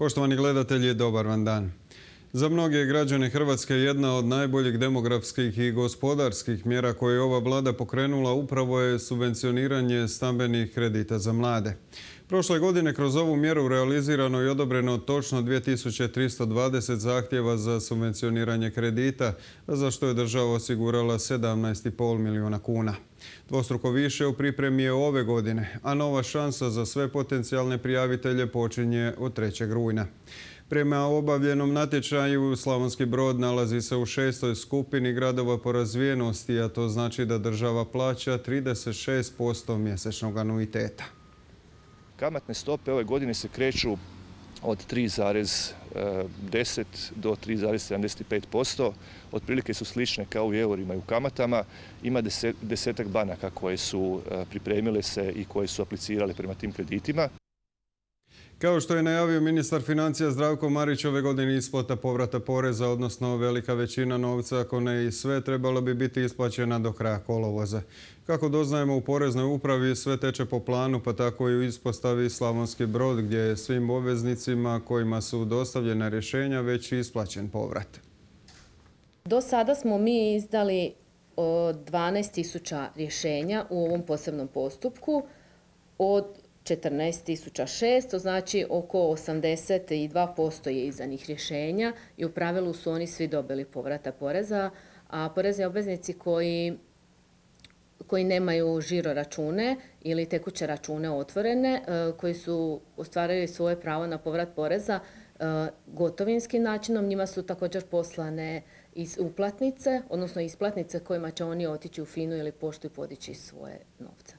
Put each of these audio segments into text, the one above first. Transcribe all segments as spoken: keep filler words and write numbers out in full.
Poštovani gledatelji, dobar vam dan. Za mnoge građane Hrvatske jedna od najboljih demografskih i gospodarskih mjera koje je ova vlada pokrenula upravo je subvencioniranje stambenih kredita za mlade. Prošle godine kroz ovu mjeru realizirano i odobreno točno dvije tisuće tristo dvadeset zahtjeva za subvencioniranje kredita, za što je država osigurala sedamnaest i pol milijuna kuna. Dvostruko više u pripremi je ove godine, a nova šansa za sve potencijalne prijavitelje počinje od trećeg rujna. Prema obavljenom natječaju, Slavonski Brod nalazi se u šestoj skupini gradova po razvijenosti, a to znači da država plaća trideset šest posto mjesečnog anuiteta. Kamatne stope ove godine se kreću od tri zarez deset do tri zarez sedamdeset pet posto. Otprilike su slične kao u eurima i u kamatama. Ima desetak banaka koje su pripremile se i koje su aplicirale prema tim kreditima. Kao što je najavio ministar financija Zdravko Marić, ove godine isplata povrata poreza, odnosno velika većina novca, ako ne i sve, trebalo bi biti isplaćena do kraja kolovoza. Kako doznajemo u Poreznoj upravi, sve teče po planu, pa tako i u ispostavi Slavonski Brod, gdje je svim obveznicima kojima su dostavljena rješenja već isplaćen povrat. Do sada smo mi izdali dvanaest tisuća rješenja u ovom posebnom postupku od četrnaest tisuća šesto, znači oko osamdeset dva posto je izdanih rješenja i u pravilu su oni svi dobili povrata poreza, a porezni obveznici koji, koji nemaju žiro račune ili tekuće račune otvorene, koji su ostvarili svoje pravo na povrat poreza gotovinskim načinom, njima su također poslane iz uplatnice, odnosno isplatnice kojima će oni otići u FINU ili poštu i podići svoje novce.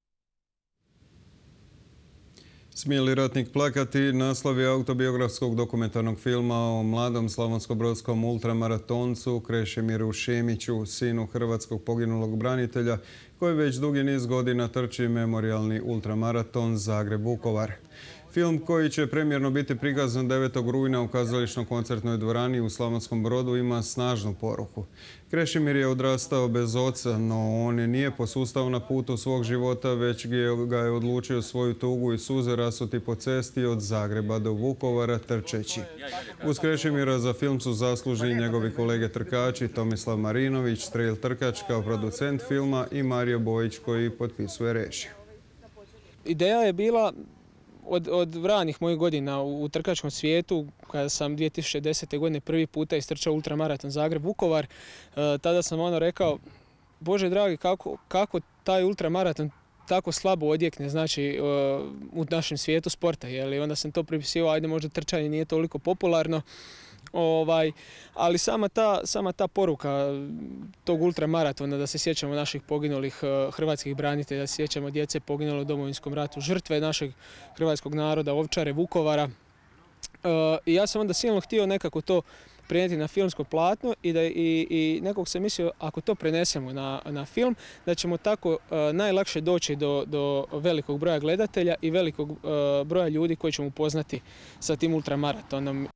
Smije li ratnik plakati? Naslov je autobiografskog dokumentarnog filma o mladom slavonsko-brodskom ultramaratoncu Krešimiru Šimiću, sinu hrvatskog poginulog branitelja, koji već dugi niz godina trči memorijalni ultramaraton Zagreb-Vukovar. Film koji će premijerno biti prikazan devetog rujna u kazališno-koncertnoj dvorani u Slavonskom Brodu ima snažnu poruku. Krešimir je odrastao bez oca, no on nije posustao na putu svog života, već ga je odlučio svoju tugu i suze rasuti po cesti od Zagreba do Vukovara trčeći. Uz Krešimira za film su zaslužni njegovi kolege trkači Tomislav Marinović, Strel Trkač kao producent filma i Mario Bojić koji potpisuje režiju. Ideja je bila Od, od ranih mojih godina u, u trkačkom svijetu, kada sam dvije tisuće desete. godine prvi puta istrčao ultramaraton Zagreb-Vukovar, e, tada sam ono rekao, Bože dragi, kako, kako taj ultramaraton tako slabo odjekne, znači e, u našem svijetu sporta. Jeli? Onda sam to pripisivao, ajde možda trčanje nije toliko popularno. Ovaj, ali sama ta, sama ta poruka tog ultramaratona, da se sjećamo naših poginulih uh, hrvatskih branitelja, da se sjećamo djece poginule u Domovinskom ratu, žrtve našeg hrvatskog naroda, Ovčare, Vukovara. Uh, I ja sam onda silno htio nekako to prenijeti na filmsko platno i, da, i, i nekog sam mislio, ako to prenesemo na, na film, da ćemo tako uh, najlakše doći do, do velikog broja gledatelja i velikog uh, broja ljudi koji ćemo upoznati sa tim ultramaratonom.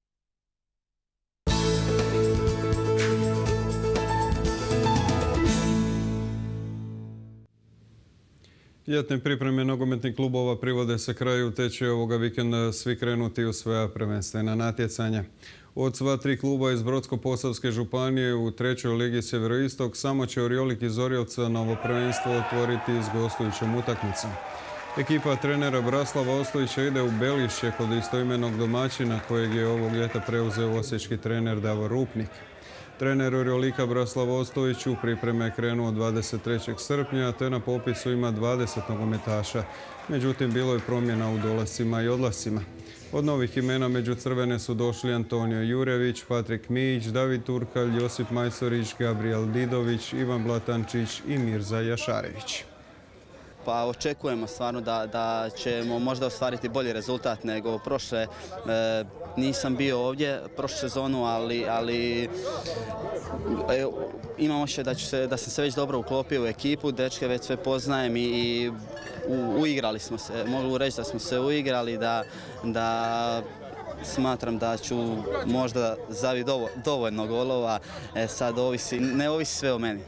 Ljetne pripreme nogometnih klubova privode se kraju, te će ovoga vikenda svi krenuti u svoja prvenstvena natjecanja. Od sva tri kluba iz Brodsko-posavske županije u trećoj ligi Sjeveroistok samo će Oriolik iz Orjevca novo prvenstvo otvoriti s gostujućom utakmicom. Ekipa trenera Braslava Ostojića ide u Belišće kod istoimenog domaćina kojeg je ovog ljeta preuzeo osječki trener Davor Rupnik. Trener Oriolika Braslav Ostojić u pripreme je krenuo dvadeset trećeg srpnja, te na popisu ima dvadeset nogometaša. Međutim, bilo je promjena u dolascima i odlasima. Od novih imena među crvene su došli Antonio Jurević, Patrik Mijić, David Turkalj, Josip Majsorić, Gabriel Didović, Ivan Blatančić i Mirza Jašarević. Pa očekujemo stvarno da, da ćemo možda ostvariti bolji rezultat nego prošle. E, nisam bio ovdje prošlu sezonu, ali, ali e, imam ošće da, se, da sam se već dobro uklopio u ekipu, dečke već sve poznajem i, i u, uigrali smo se. Mogu reći da smo se uigrali, da, da smatram da ću možda zaviti dovoljno golova. E, sad ovisi, ne ovisi sve o meni.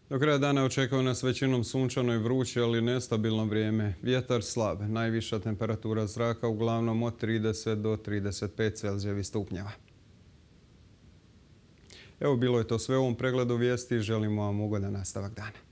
Do kraja dana očekuje nas većinom sunčano i vruće, ali nestabilno vrijeme. Vjetar slab, najviša temperatura zraka uglavnom od trideset do trideset pet Celzijevih stupnjeva. Evo, bilo je to sve u ovom pregledu vijesti. Želimo vam ugodan nastavak dana.